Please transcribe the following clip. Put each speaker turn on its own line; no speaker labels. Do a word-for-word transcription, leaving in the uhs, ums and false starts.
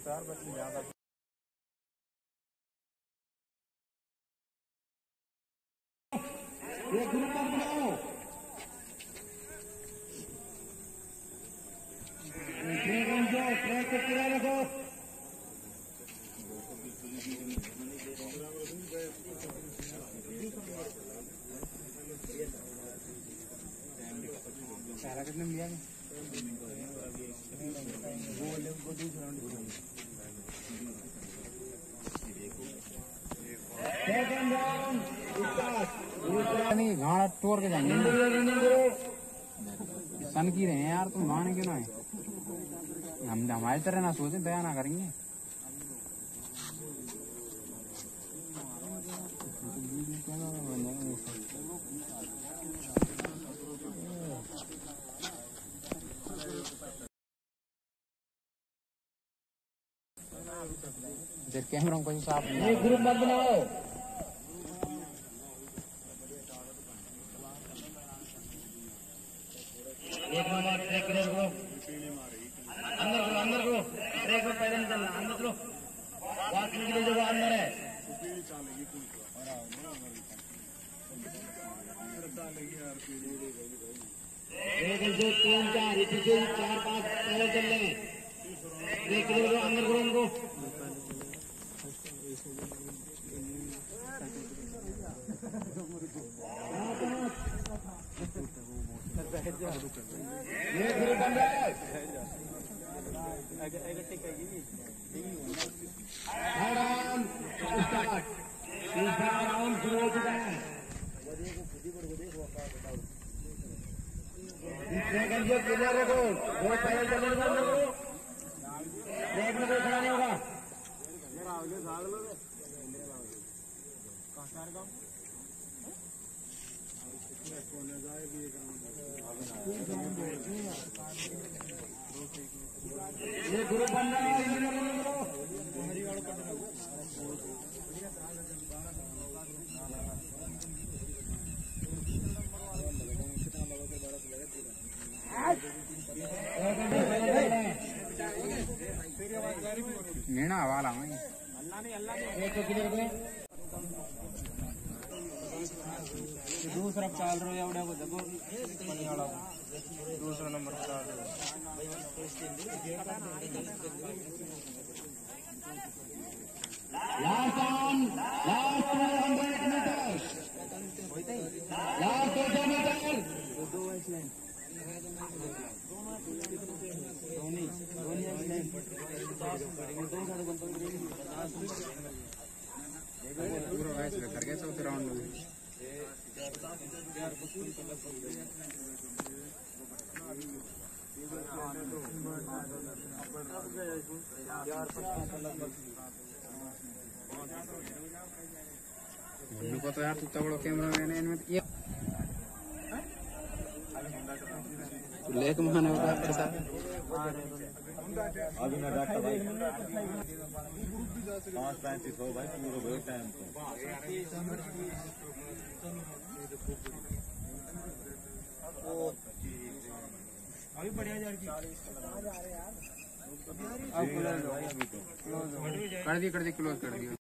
चार बच्चे ज्यादा
ये ग्रुप पर बनाओ ट्रैक जो ट्रैक को पूरा रखो
सारा कितने लिया नहीं घाड़ा तोड़ के जाएंगे सन की रहे हैं यार तुम माने क्यों ना है हम हमारी तरह ना सोचे दया ना करेंगे देख कैमरा को साफ
ये ग्रुप मत बनाओ एक नंबर ट्रैक करो अंदर करो अंदर करो ट्रैक में पैदल चलना अंदर करो बात के लिए जो अंदर है एक दो तीन चार पीछे चार पाँच पैदल चल रहे हैं ट्रैक करो अंदर करो उनको ये गुरु बन रहा है राउंड स्टार्ट तीसरा राउंड शुरू हो चुका है तीसरे गंजे क्लियर रखो दो पैदल चलने को ब्रेक में कोई खड़ा नहीं होगा ये ग्रुप बन रहा है
नीना वाला मैं दूसरा चाल रहे एवढ्या को जगो दूसरा नंबर चाल
last on last two hundred metre last दो सौ मीटर
दो लाइन धोनी धोनी लाइन पूरा वैसे कर गया चौथे राउंड में को तो यार तू बड़ो कैमरा मैन है इनमें ये लेक माने होता पैसा
अभी ना डॉक्टर भाई पाँच पैंतीस हो भाई पूरा बहुत टाइम
अभी बढ़िया जा रही कर दी कर दी क्लोज कर दी।